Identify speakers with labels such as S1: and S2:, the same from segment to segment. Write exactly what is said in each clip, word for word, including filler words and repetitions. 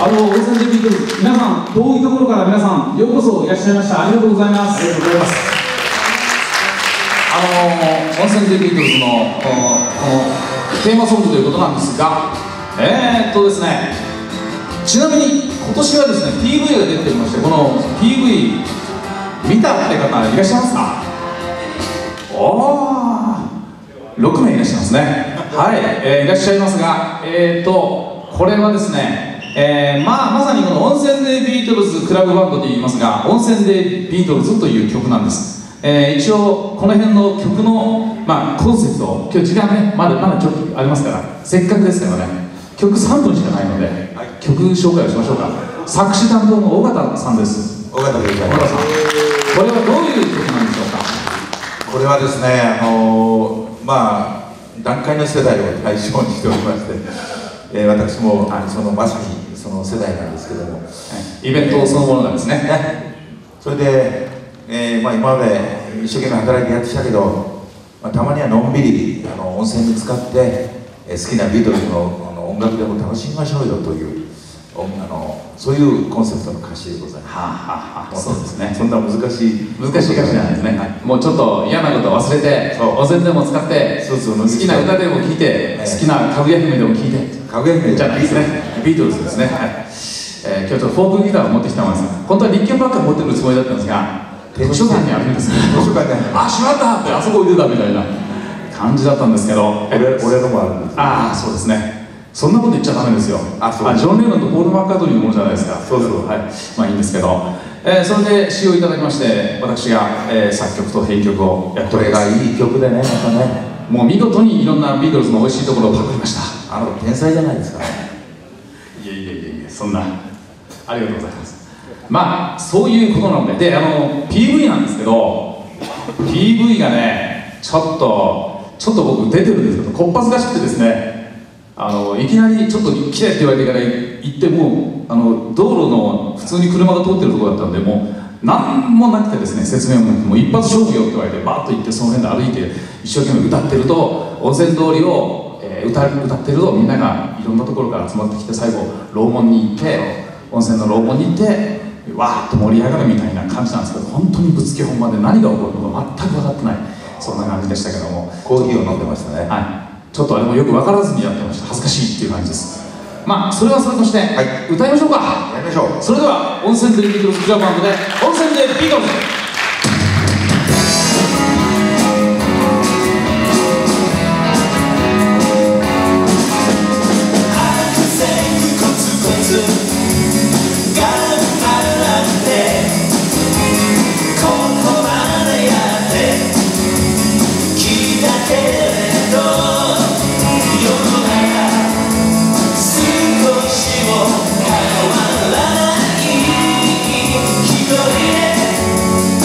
S1: あの温泉でビートルズ、皆さん遠いところから皆さんようこそいらっしゃいました。ありがとうございます。
S2: ありがとうございます。
S3: あの温泉でビートルズのこのテーマソングということなんですが、えーっとですねちなみに今年はですね ピーブイ が出ておりまして、この ピーブイ 見たって方いらっしゃいますか？おー、ろくめいいらっしゃいますね。はい、えー、いらっしゃいますが、えーっとこれはですね、えー、まあまさにこの温泉でビートルズクラブバンドといいますが、温泉でビートルズという曲なんです。えー、一応この辺の曲の、まあ、コンセプトを今日時間ねまだまだちょっとありますから、せっかくですからね曲さんぷんしかないので、はい、曲紹介をしましょうか。作詞担当の尾形さんです。
S2: 尾形でございます。
S3: 尾形さん、これはどういう曲なんでしょうか？
S2: これはですね、あのー、まあ団塊の世代を対象にしておりまして、えー、私も、はい、そのまさにその世代なんですけども、はい、
S3: イベントそのものなんですね。
S2: ね、それで、えーまあ、今まで一生懸命働いてやってきたけど、まあ、たまにはのんびりあの温泉に浸かって、えー、好きなビートルズのあの音楽でも楽しみましょうよというあのそういうコンセプトの歌詞でございます。
S3: はあはあはあ、そうですね。
S2: そんな難しい
S3: 難しい歌詞じゃないですね。はい、もうちょっと嫌なことを忘れて、温泉でも使って、
S2: そうそう
S3: 好きな歌でも聴いて、好きなかぐや姫でも聴いて、
S2: かぐや姫
S3: じゃないですね。ビートルズですね。はい、えー、今日ちょっとフォークギターを持ってきたんですが、本当は立憲ばっかり持ってくるつもりだったんですが、図書館にあるんですね。
S2: 図書館にある。
S3: あ、しまったって、あそこ置いてたみたいな感じだったんですけど、
S2: 俺俺のもあるんです。
S3: ああ、そうですね。そんなこと言っちゃダメですよ。あ、そう。ジョン・レノンとポール・マッカートニーのものじゃないですか。
S2: そうそう。
S3: はい。まあいいんですけど、えー、それで詩をいただきまして、私が、えー、作曲と編曲をやっております。
S2: これがいい曲でね、またね。
S3: もう見事にいろんなビートルズの美味しいところをパクりました。
S2: あの天才じゃないですか。
S3: いえいえいえいえ、そんな。ありがとうございます。まあそういうことなので、で、あの ピーブイ なんですけど、ピーブイ がね、ちょっとちょっと僕出てるんですけど、こっぱずかしくてですね。あのいきなりちょっと来てって言われてから行ってもあの道路の普通に車が通ってるところだったんで、もう何もなくてですね、説明もなくて、もう一発勝負よって言われてバーッと行って、その辺で歩いて一生懸命歌ってると、温泉通りを、えー、歌, 歌ってるとみんながいろんなところから集まってきて、最後楼門に行って、温泉の楼門に行ってわーっと盛り上がるみたいな感じなんですけど、本当にぶつけ本番で何が起こるのか全く分かってない、そんな感じでしたけども、
S2: コーヒーを飲んでましたね。
S3: はい、ちょっとあれもよく分からずにやってました。恥ずかしいっていう感じです。まあそれはそれとして、はい、歌いましょうか。
S2: やりましょう。
S3: それでは温泉でビートルズクラブバンドで温泉でビートルズ。
S4: 一人で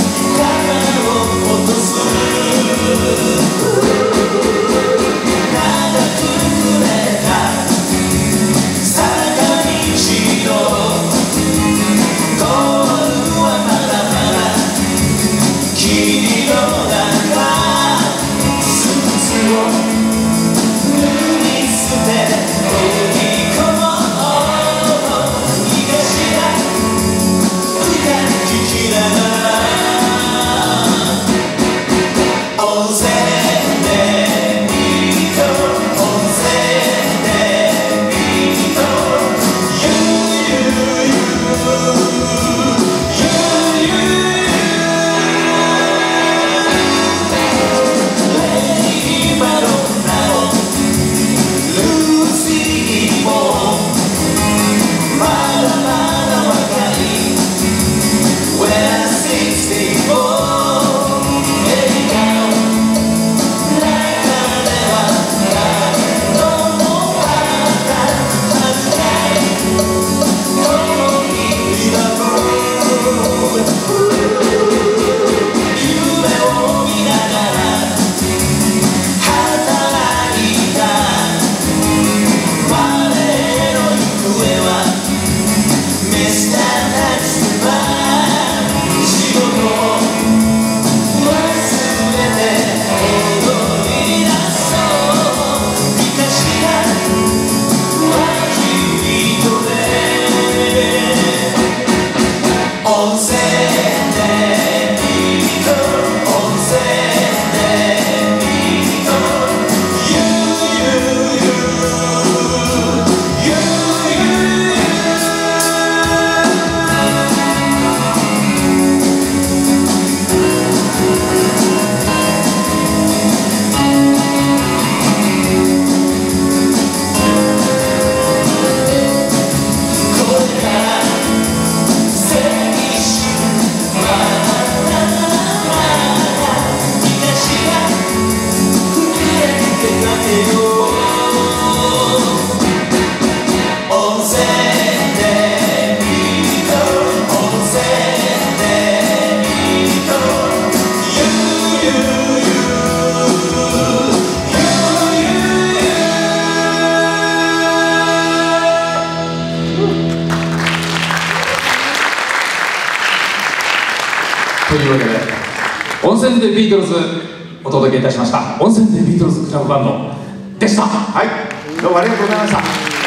S3: というわけで温泉でビートルズお届けいたしました。温泉でビートルズクラブバンドでした。
S2: はい、どうもありがとうございました。